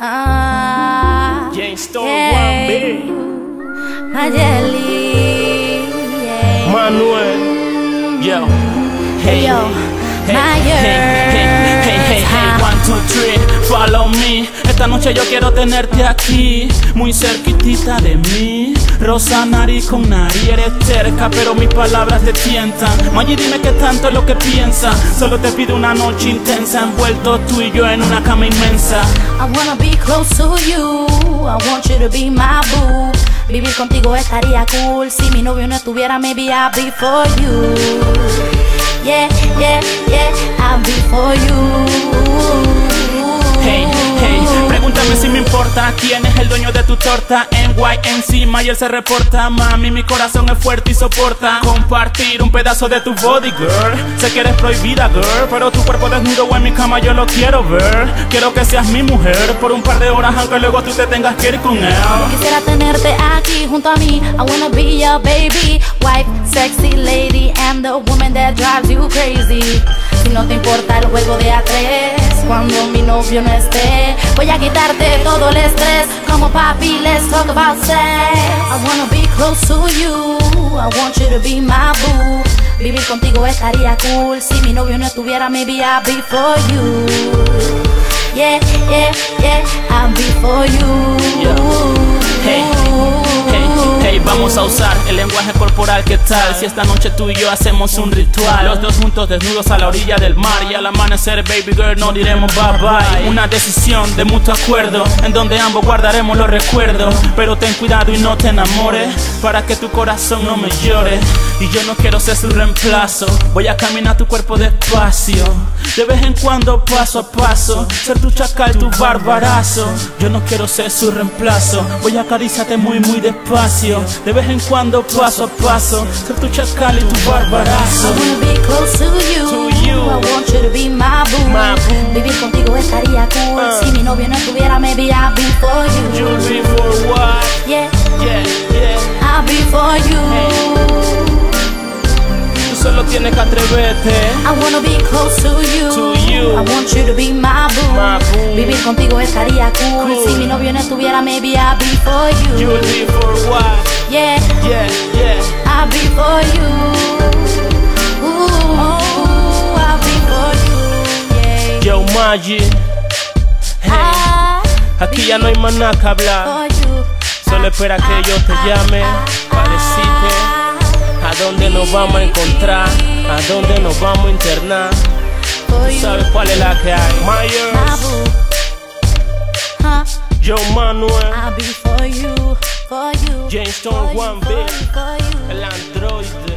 Jamestown, yeah. Mayeli, yeah. Manuel, yo, hey, yo, hey, 1, 2, 3, follow me. Esta noche yo quiero tenerte aquí, muy cerquitita de mí. Rosa nariz con nariz, eres cerca, pero mis palabras te tientan. Maggie, dime qué tanto es lo que piensas. Solo te pido una noche intensa, envuelto tú y yo en una cama inmensa. I wanna be close to you, I want you to be my boo. Vivir contigo estaría cool, si mi novio no estuviera, maybe I'll be for you. Yeah, yeah, yeah, I'll be for you. Hey, hey, pregúntame si me importa quién es el dueño de tu torta. NYNC, Mayer se reporta. Mami, mi corazón es fuerte y soporta compartir un pedazo de tu body, girl. Sé que eres prohibida, girl, pero tu cuerpo desnudo en mi cama yo lo quiero ver. Quiero que seas mi mujer por un par de horas, aunque luego tú te tengas que ir con él. Quisiera tenerte aquí junto a mí. I wanna be your baby, wife, sexy lady, and the woman that drives you crazy. Si no te importa el juego de A3, cuando mi novio no esté, voy a quitarte todo el estrés. Como papi, let's talk about sex. I wanna be close to you, I want you to be my boo. Vivir contigo estaría cool, si mi novio no estuviera, maybe I'll be for you. Yeah, yeah, yeah, I'll be for you. Yeah. Hey, hey, hey, vamos a usar el lenguaje corporal, ¿qué tal? Si esta noche tú y yo hacemos un ritual, los dos juntos desnudos a la orilla del mar, y al amanecer, baby girl, no diremos bye bye. Una decisión de mutuo acuerdo, en donde ambos guardaremos los recuerdos. Pero ten cuidado y no te enamores, para que tu corazón no me llore. Y yo no quiero ser su reemplazo, voy a caminar tu cuerpo despacio, de vez en cuando, paso a paso, ser tu chacal, tu barbarazo. Yo no quiero ser su reemplazo, voy a acariciarte muy muy despacio, de vez en cuando, paso a paso, ser tu chacal y tu barbarazo. I wanna be close to you, I want you to be my boo. Vivir contigo estaría cool, si mi novio no estuviera, maybe I'll be for you. You'll be for what? Yeah, yeah, yeah, I'll be for you. Tú solo tienes que atreverte. I wanna be close to you, I want you to be my boo. Vivir contigo estaría cool, si mi novio no estuviera, maybe I'll be for you. You'll be for what? Yeah, yeah, yeah, I'll be for you. Ooh, I'll be for you. Yeah. Yo, Maggie, hey, aquí ya no hay más nada que hablar. Solo espera que yo te llame para decirte a dónde nos vamos a encontrar, a dónde nos vamos a internar. Tú sabes cuál es la que hay. Myers, Joe Manuel, I'll be for you, for you. Jamestown, 1 Big, el androide.